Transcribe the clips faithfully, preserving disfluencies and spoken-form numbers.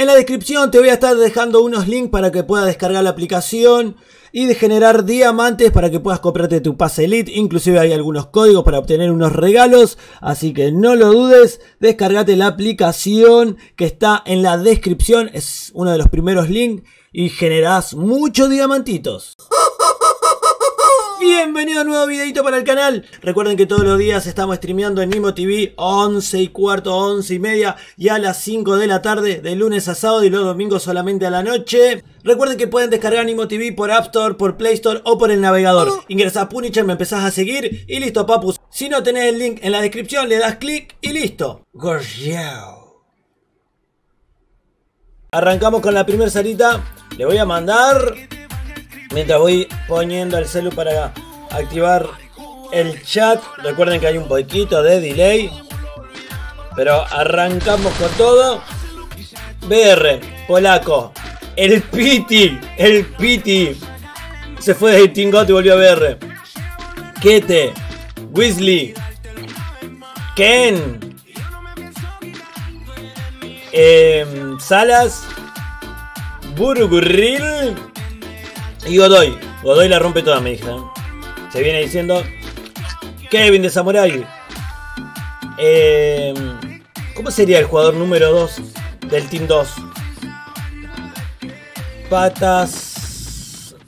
En la descripción te voy a estar dejando unos links para que puedas descargar la aplicación y de generar diamantes para que puedas comprarte tu pase elite. Inclusive hay algunos códigos para obtener unos regalos, así que no lo dudes, descargate la aplicación que está en la descripción, es uno de los primeros links y generás muchos diamantitos. Bienvenido a un nuevo videito para el canal. Recuerden que todos los días estamos streameando en Nimo T V once y cuarto, once y media y a las cinco de la tarde, de lunes a sábado y los domingos solamente a la noche. Recuerden que pueden descargar Nimo T V por App Store, por Play Store o por el navegador. Ingresás a Punisher, me empezás a seguir y listo, papus. Si no tenés el link en la descripción, le das clic y listo. Gorgeao. Arrancamos con la primera salita. Le voy a mandar... Mientras voy poniendo el celu para activar el chat. Recuerden que hay un poquito de delay, pero arrancamos con todo. B R, polaco. El Pity, el Pity. Se fue de Tingot y volvió a B R. Kete, Weasley, Ken, eh, Salas, Burugurril y Godoy. Godoy la rompe toda, me dijeron. Se viene diciendo Kevin de Samurai. eh, ¿Cómo sería el jugador número dos del Team dos? Patas.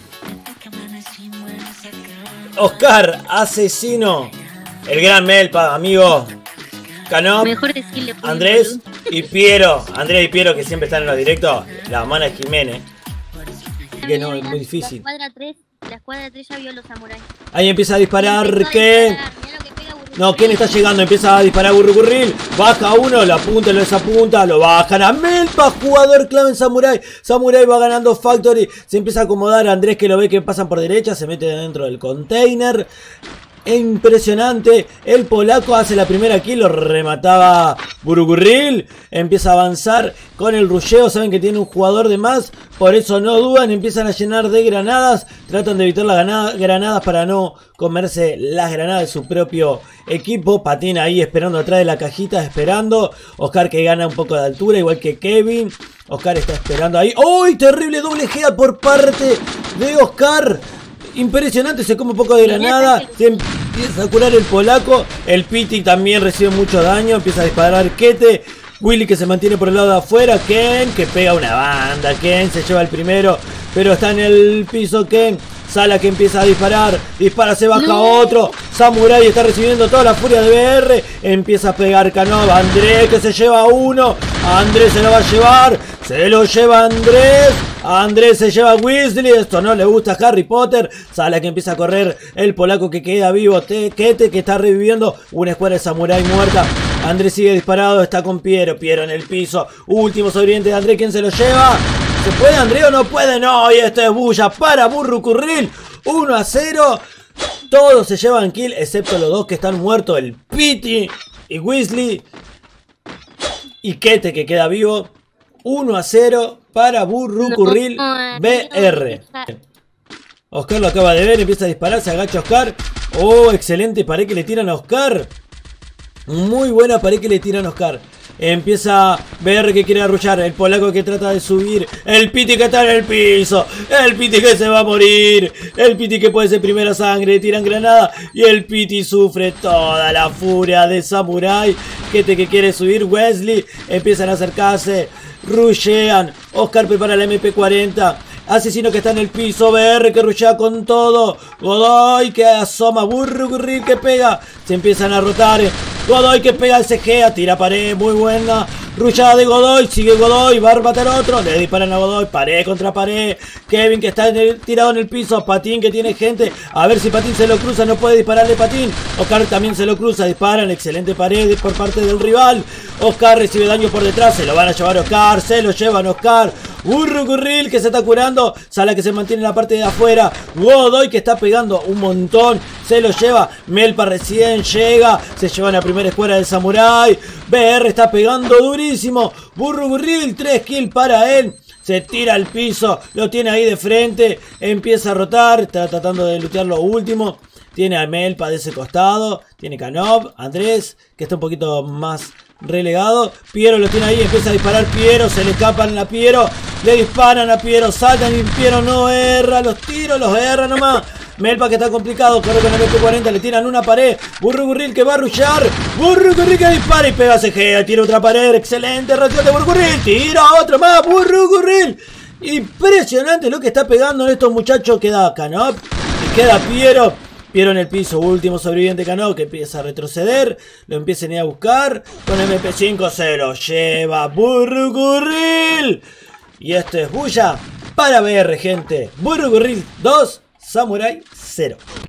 Oscar, asesino. El gran Melpa, amigo. Canop, Andrés y Piero. Andrés y Piero, que siempre están en los directos. La mano de Jiménez. Que no, es muy difícil. La escuadra tres, la escuadra tres ya vio los samuráis. Ahí empieza a disparar Ken. No, Ken está llegando, empieza a disparar Burrucurril. Baja uno, la apunta, lo desapunta, lo bajan a Melpa, jugador clave en Samurai. Samurai va ganando Factory. Se empieza a acomodar a Andrés, que lo ve que pasan por derecha. Se mete dentro del container. Impresionante, el polaco hace la primera kill, lo remataba Burugurril, empieza a avanzar con el rusheo, saben que tiene un jugador de más, por eso no dudan, empiezan a llenar de granadas, tratan de evitar las granadas para no comerse las granadas de su propio equipo. Patín ahí esperando atrás de la cajita, esperando. Oscar que gana un poco de altura, igual que Kevin. Oscar está esperando ahí. ¡Uy! Terrible doble head por parte de Oscar. Impresionante, se come un poco de granada. Se empieza a curar el polaco. El Pity también recibe mucho daño. Empieza a disparar Kete. Willy que se mantiene por el lado de afuera. Ken que pega una banda. Ken se lleva el primero, pero está en el piso Ken. Sala que empieza a disparar. Dispara, se baja no. otro. Samurai está recibiendo toda la furia de B R. Empieza a pegar Canova. Andrés que se lleva uno. Andrés se lo va a llevar. Se lo lleva Andrés. Andrés se lleva a Weasley. Esto no le gusta a Harry Potter. Sala que empieza a correr. El polaco que queda vivo. Kete que está reviviendo. Una escuadra de Samurai muerta. Andrés sigue disparado. Está con Piero. Piero en el piso. Último sobreviviente de Andrés. ¿Quién se lo lleva? ¿Se puede Andrés o no puede? No, y esto es bulla para Burrucurril. uno a cero. Todos se llevan kill, excepto los dos que están muertos. El Pity y Weasley. Y Kete que queda vivo. uno a cero para Burrucurril B R. Oscar lo acaba de ver, empieza a disparar, se agacha Oscar. Oh, excelente pared que le tiran a Oscar. Muy buena pared que le tiran a Oscar. Empieza B R que quiere arrullar. El polaco que trata de subir. El Pity que está en el piso. El Pity que se va a morir. El Pity que puede ser primera sangre. Tiran granada. Y el Pity sufre toda la furia de Samurai. Kete que quiere subir. Weasley. Empiezan a acercarse. Rushean. Oscar prepara la M P cuarenta. Asesino que está en el piso. B R que rushea con todo. Godoy que asoma. Burrucurril que pega. Se empiezan a rotar. Godoy que pega el C G. Tira pared. Muy buena. Rushada de Godoy. Sigue Godoy. Va a matar otro. Le disparan a Godoy. Pared contra pared. Kevin que está en el, tirado en el piso. Patín que tiene gente. A ver si Patín se lo cruza. No puede dispararle Patín. Oscar también se lo cruza. Disparan. Excelente pared por parte del rival. Oscar recibe daño por detrás. Se lo van a llevar a Oscar. Se lo llevan a Oscar. Burrucurril que se está curando. Sala que se mantiene en la parte de afuera. Godoy que está pegando un montón. Se lo lleva. Melpa recién llega. Se lleva la primera escuadra del Samurai. B R está pegando durísimo. Burrucurril, tres kills para él. Se tira al piso. Lo tiene ahí de frente. Empieza a rotar. Está tratando de lootear lo último. Tiene a Melpa de ese costado. Tiene Canop. Andrés que está un poquito más relegado. Piero lo tiene ahí, empieza a disparar Piero, se le escapan a Piero, le disparan a Piero, saltan y Piero no erra, los tiros los erra nomás. Melpa que está complicado, corre con el M P cuarenta, le tiran una pared. Burrugurril que va a rushear. Burrugurril que dispara y pega C G, tira otra pared. Excelente reacción de Burrugurril, tira otro más. Burrugurril. Impresionante lo que está pegando en estos muchachos. Queda Canop y queda Piero. Piero en el piso, último sobreviviente Canop que empieza a retroceder. Lo empiezan a ir a buscar. Con M P cinco se lo lleva Burrugurril. Y esto es bulla para B R, gente. Burrugurril dos, Samurai cero.